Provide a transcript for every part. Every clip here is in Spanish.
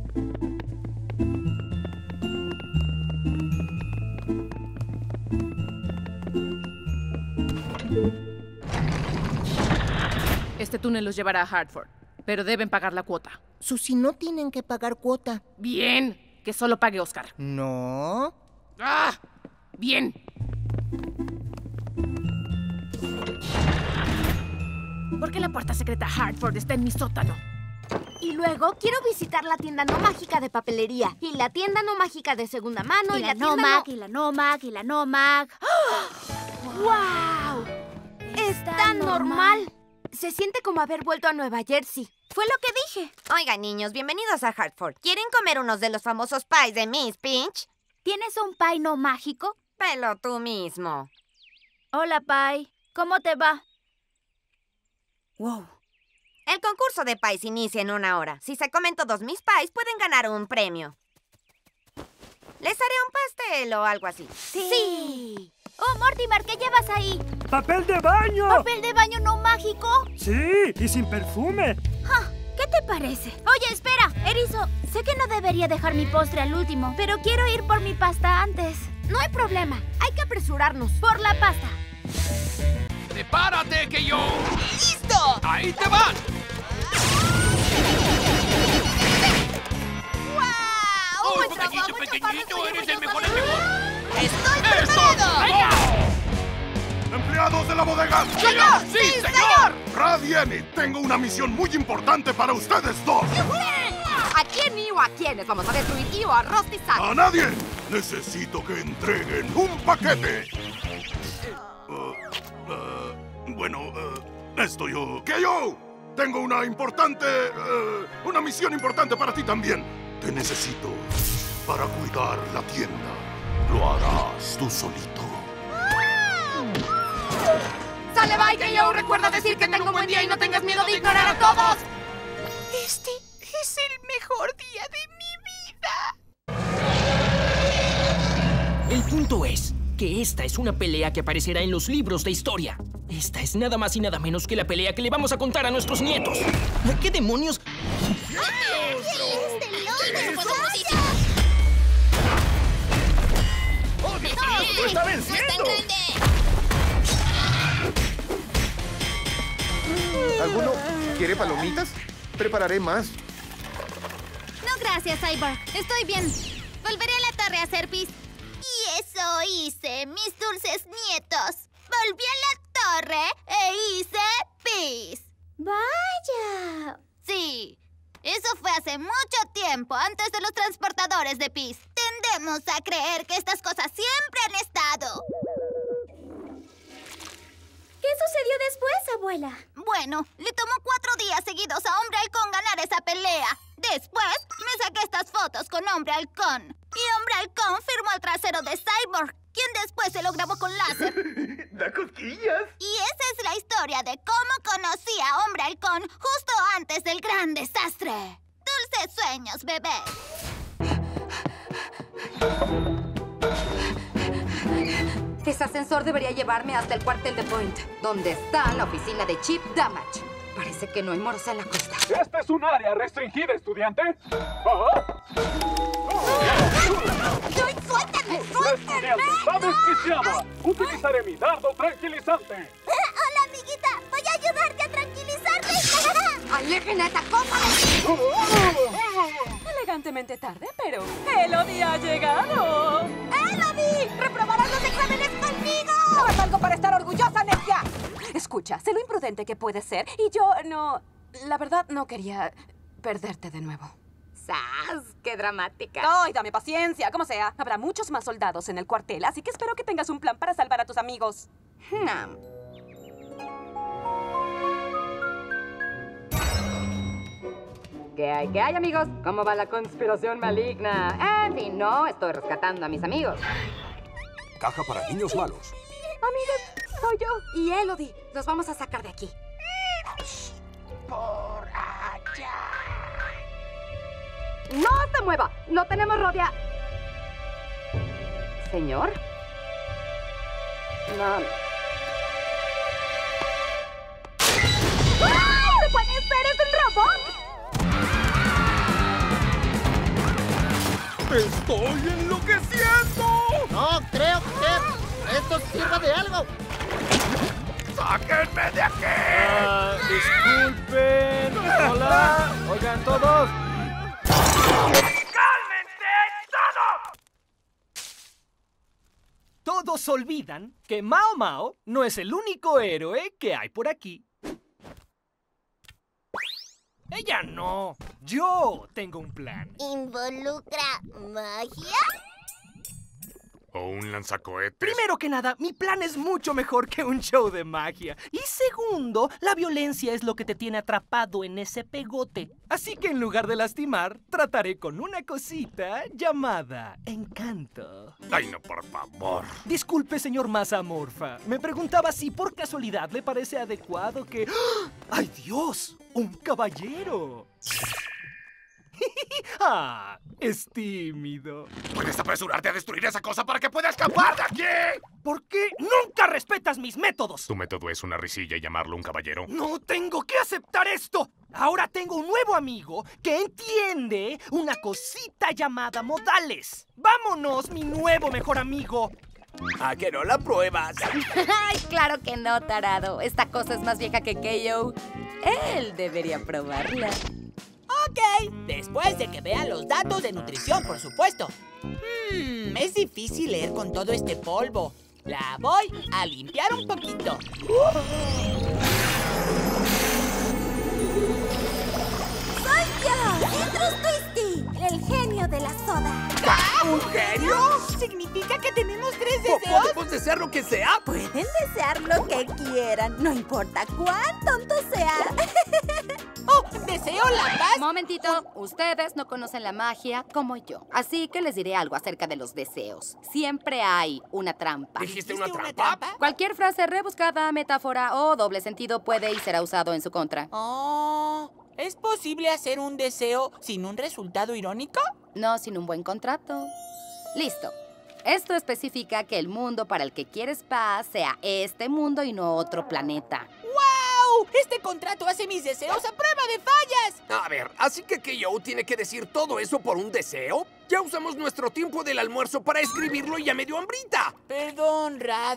Este túnel los llevará a Hartford, pero deben pagar la cuota. Susie, no tienen que pagar cuota. Bien, que solo pague Oscar. No. ¡Ah! Bien. ¿Por qué la puerta secreta a Hartford está en mi sótano? Y luego quiero visitar la tienda no mágica de papelería. Y la tienda no mágica de segunda mano. Y la tienda NOMAG, y la NOMAG, y la NOMAG. ¡Wow! Es tan normal. Se siente como haber vuelto a Nueva Jersey. Fue lo que dije. Oigan, niños, bienvenidos a Hartford. ¿Quieren comer unos de los famosos pies de Miss Pinch? ¿Tienes un pie no mágico? Pelo tú mismo. Hola, pie. ¿Cómo te va? Wow. El concurso de pies inicia en 1 hora. Si se comen todos mis pies, pueden ganar un premio. Les haré un pastel o algo así. Sí. Oh, Mortimer, ¿qué llevas ahí? ¡Papel de baño! ¿Papel de baño no mágico? Sí, y sin perfume. ¿Qué te parece? Oye, espera, Erizo. Sé que no debería dejar mi postre al último, pero quiero ir por mi pasta antes. No hay problema. Hay que apresurarnos. Por la pasta. ¡Prepárate, que yo! ¡Listo! ¡Ahí te vas! ¡Wow! ¡Oh, pequeñito! ¡Eres el mejor! ¡Estoy ¡Eso! preparado! ¡Empleados de la bodega! ¡Señor! ¡Sí, señor! Radiani, tengo una misión muy importante para ustedes dos. ¿A quién y o a quiénes vamos a destruir y o a rostizar? ¡A nadie! Necesito que entreguen un paquete. Esto yo... ¡Que yo! Tengo una una misión importante para ti también. Te necesito para cuidar la tienda. Lo harás tú solito. ¡Sale, bye, que yo! Recuerda decir que tengo un buen día y no tengas miedo de ignorar a todos. Este es el mejor día de mi vida. El punto es que esta es una pelea que aparecerá en los libros de historia. Esta es nada más y nada menos que la pelea que le vamos a contar a nuestros nietos. ¿Qué demonios? ¡Lo está venciendo! ¿Alguno quiere palomitas? Prepararé más. No, gracias, Cyborg. Estoy bien. Volveré a la torre a hacer pis. Y eso hice, mis dulces nietos. Volví a la torre e hice pis. ¡Vaya! Sí, eso fue hace mucho tiempo, antes de los transportadores de pis. Tendemos a creer que estas cosas siempre han estado. ¿Qué sucedió después, abuela? Bueno, le tomó 4 días seguidos a Hombre Halcón ganar esa pelea. Después, me saqué estas fotos con Hombre Halcón. Y Hombre Halcón firmó el trasero de Cyborg, quien después se lo grabó con láser. ¡Da cosquillas! Y esa es la historia de cómo conocí a Hombre Halcón justo antes del gran desastre. Dulces sueños, bebé. Ese ascensor debería llevarme hasta el cuartel de Point, donde está la oficina de Chip Damage. Parece que no hay moros en la costa. ¿Esta es un área restringida, estudiante? ¡Suéltame! ¡Estudiante, está desquiciada! Utilizaré mi dardo tranquilizante. Hola, amiguita. Voy a ayudarte a tranquilizarte. ¡Alejen a esa cosa! Elegantemente tarde, pero Elodie ha llegado. ¡Elodie! ¡Reprobarás los exámenes conmigo! ¿No es algo para estar orgullosa, necia? Escucha, sé lo imprudente que puede ser y yo no... La verdad, no quería perderte de nuevo. ¡Sas! ¡Qué dramática! ¡Ay, dame paciencia! Como sea, habrá muchos más soldados en el cuartel, así que espero que tengas un plan para salvar a tus amigos. No. ¿Qué hay, amigos? ¿Cómo va la conspiración maligna? En fin, no, estoy rescatando a mis amigos. Caja para niños malos. Amigos, soy yo y Elodie. Los vamos a sacar de aquí. Por allá. ¡No se mueva! ¡Lo tenemos rodeado! ¿Señor? No. ¡Ay! ¿No puede ser? ¿Es un robot? ¡Estoy enloqueciendo! No creo que esto sirva de algo. ¡Sáquenme de aquí! Disculpen. Hola. Oigan todos. ¡Cálmense todos! Todos olvidan que Mao Mao no es el único héroe que hay por aquí. Ella no. Yo tengo un plan. ¿Involucra magia? ¿O un lanzacohetes? Primero que nada, mi plan es mucho mejor que un show de magia. Y segundo, la violencia es lo que te tiene atrapado en ese pegote. Así que en lugar de lastimar, trataré con una cosita llamada encanto. Ay, no, por favor. Disculpe, señor Mazamorfa. Me preguntaba si por casualidad le parece adecuado que... ¡Ay, Dios! ¡Un caballero! ¡Ah! Es tímido. ¿Puedes apresurarte a destruir esa cosa para que pueda escapar de aquí? ¿Por qué nunca respetas mis métodos? ¿Tu método es una risilla y llamarlo un caballero? ¡No tengo que aceptar esto! Ahora tengo un nuevo amigo que entiende una cosita llamada modales. ¡Vámonos, mi nuevo mejor amigo! ¿A que no la pruebas? Ay, claro que no, tarado. Esta cosa es más vieja que K.O. Él debería probarla. Ok, después de que vean los datos de nutrición, por supuesto. Es difícil leer con todo este polvo. La voy a limpiar un poquito. ¡Soy yo! ¡Citrus Twisty! El genio de la soda. ¿Un genio? ¿Significa que tenemos 3 ¿Podemos deseos? desear lo que sea? Pueden desear lo que quieran, no importa cuán tonto sea. ¡Oh! ¡Deseo la paz! Momentito, ustedes no conocen la magia como yo. Así que les diré algo acerca de los deseos. Siempre hay una trampa. ¿Dijiste una trampa? Cualquier frase rebuscada, metáfora o doble sentido puede y será usado en su contra. Oh, ¿es posible hacer un deseo sin un resultado irónico? No sin un buen contrato. Listo. Esto especifica que el mundo para el que quieres paz sea este mundo y no otro planeta. ¡Wow! Este contrato hace mis deseos a prueba de fallas. A ver, ¿así que K.O. tiene que decir todo eso por un deseo? Ya usamos nuestro tiempo del almuerzo para escribirlo y ya me dio hambrita. Perdón, Rad.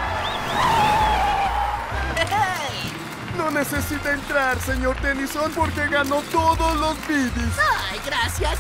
No necesita entrar, señor Tennyson, porque ganó todos los bidis. ¡Ay, gracias!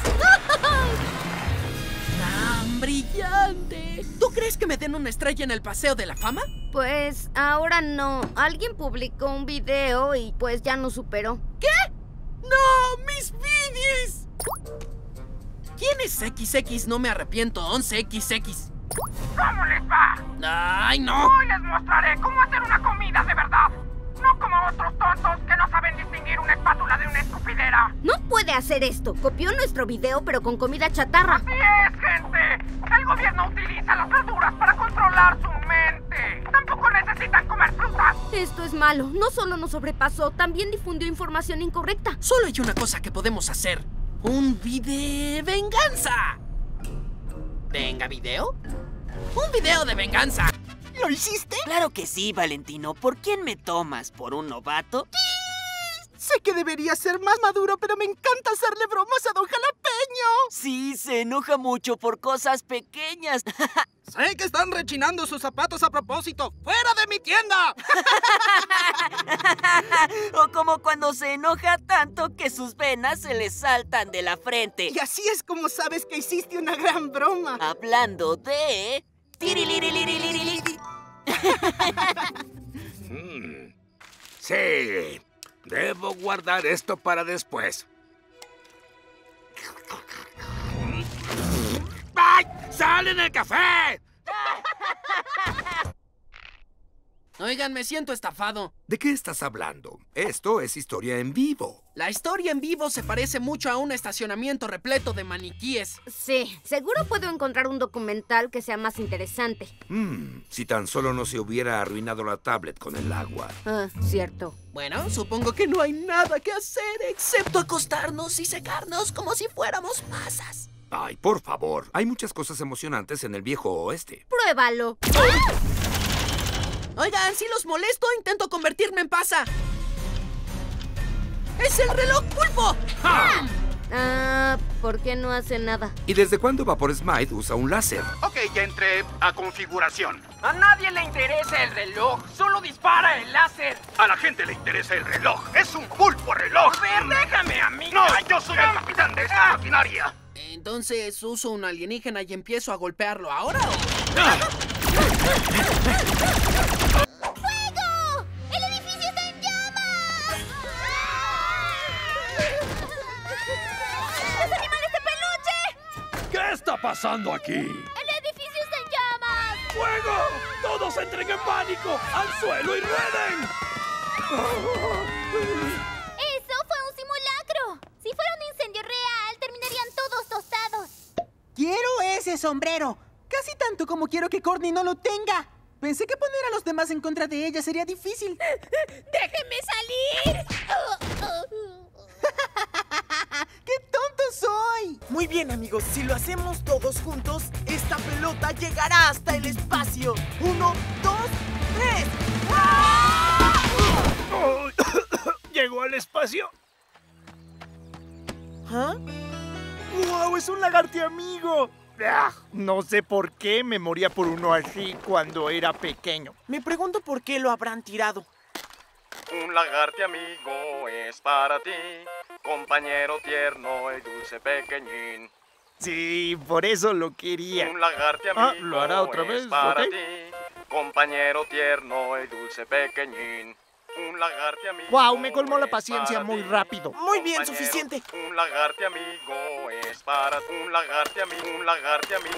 ¡Tan brillante! ¿Tú crees que me den una estrella en el Paseo de la Fama? Pues ahora no. Alguien publicó un video y pues ya no superó. ¿Qué? ¡No! ¡Mis bidis! ¿Quién es XX No Me Arrepiento 11XX? ¿Cómo les va? ¡Ay, no! Hoy les mostraré cómo hacer una comida de verdad. No como otros tontos que no saben distinguir una espátula de una escupidera. No puede hacer esto. Copió nuestro video, pero con comida chatarra. Así es, gente. El gobierno utiliza las verduras para controlar su mente. Tampoco necesitan comer frutas. Esto es malo. No solo nos sobrepasó, también difundió información incorrecta. Solo hay una cosa que podemos hacer. Un video venganza. ¿Venga, video? ¡Un video de venganza! ¿Lo hiciste? Claro que sí, Valentino. ¿Por quién me tomas? ¿Por un novato? Sé que debería ser más maduro, pero me encanta hacerle bromas a don Jalapeño. Sí, se enoja mucho por cosas pequeñas. Sé que están rechinando sus zapatos a propósito. ¡Fuera de mi tienda! O como cuando se enoja tanto que sus venas se le saltan de la frente. Y así es como sabes que hiciste una gran broma. Hablando de... Sí, debo guardar esto para después. ¡Ay! ¡Sal en el café! Oigan, me siento estafado. ¿De qué estás hablando? Esto es historia en vivo. La historia en vivo se parece mucho a un estacionamiento repleto de maniquíes. Sí, seguro puedo encontrar un documental que sea más interesante. Si tan solo no se hubiera arruinado la tablet con el agua. Ah, cierto. Bueno, supongo que no hay nada que hacer excepto acostarnos y secarnos como si fuéramos pasas. Ay, por favor. Hay muchas cosas emocionantes en el viejo oeste. Pruébalo. ¡Ah! Oigan, si los molesto, intento convertirme en pasa. ¡Es el reloj pulpo! ¡Ah! ¿Por qué no hace nada? ¿Y desde cuándo Vapor Smite usa un láser? Ok, ya entré a configuración. A nadie le interesa el reloj, solo dispara el láser. A la gente le interesa el reloj. Es un pulpo reloj. A ver, déjame a mí. No, yo soy el capitán de esta maquinaria. Entonces, ¿uso un alienígena y empiezo a golpearlo ahora o...? ¡Fuego! ¡El edificio está en llamas! ¡Los animales de peluche! ¿Qué está pasando aquí? ¡El edificio está en llamas! ¡Fuego! ¡Todos entren en pánico! ¡Al suelo y rueden! ¡Eso fue un simulacro! Si fuera un incendio real, terminarían todos tostados. ¡Quiero ese sombrero! Casi tanto como quiero que Courtney no lo tenga. Pensé que poner a los demás en contra de ella sería difícil. ¡Déjenme salir! ¡Qué tonto soy! Muy bien, amigos. Si lo hacemos todos juntos, esta pelota llegará hasta el espacio. 1, 2, 3. ¿Llegó al espacio? ¿Ah? ¡Wow! ¡Es un lagartiamigo! No sé por qué me moría por uno así cuando era pequeño. Me pregunto por qué lo habrán tirado. Un lagartiamigo es para ti, compañero tierno y dulce pequeñín. Sí, por eso lo quería. Un lagartiamigo ¿lo hará otra vez? es para ¿Ok? ti, compañero tierno y dulce pequeñín. Un lagartiamigo. ¡Wow! Me colmó la paciencia muy rápido. Muy bien, compañero, suficiente. Un lagartiamigo es para un lagartiamigo, un lagartiamigo,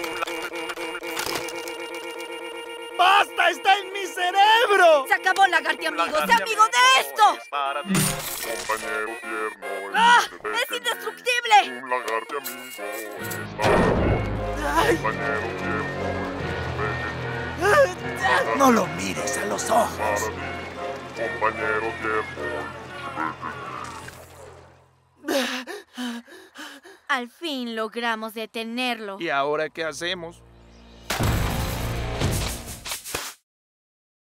¡Basta! ¡Está en mi cerebro! ¡Se acabó, lagartiamigo! ¡Sé amigo de esto! es para ti, compañero tierno y ¡Ah! dulce ¡Es pequeñín. indestructible! Un lagartiamigo es para ti, compañero tierno y dulce pequeñín. No lo mires a los ojos. Para ti, compañero tierno. Al fin logramos detenerlo. ¿Y ahora qué hacemos?